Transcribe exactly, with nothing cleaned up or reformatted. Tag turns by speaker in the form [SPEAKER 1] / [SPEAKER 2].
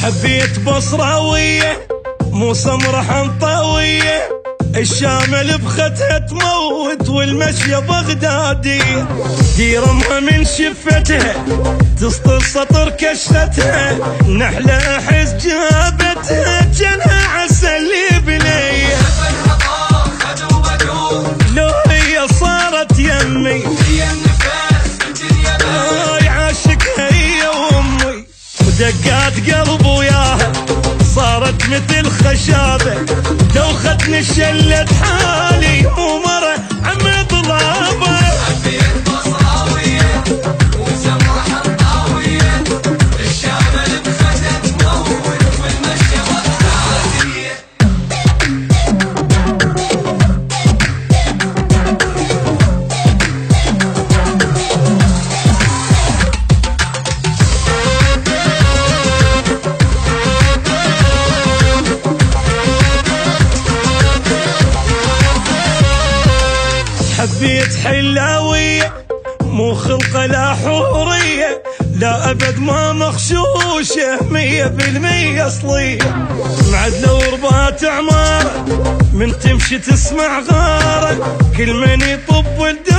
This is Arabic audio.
[SPEAKER 1] حبيت بصراوية مو سمرة حنطاوية، الشامل بختها تموت والمشية بغدادية، ديرمها من شفتها تسطر سطر كشفتها، نحلة أحس جابتها جنها عسل بنية، لو هي صارت يمي هاي عاشقها هي وامي، ودقات قلب وياها صارت مثل خشابة، لو خدني شلت حالي مو مرة عم ضلابة.
[SPEAKER 2] حبيت بصراوية وسمرة حنطاوية، الشامل بختها تموت والمشية بغدادية.
[SPEAKER 1] حبيت حلاوية مو خلقة لا حورية، لا أبد ما مخشوشة مية بالمية أصلية، معدلة وربات عمارة من تمشي تسمع غارة، كل من يطب ولده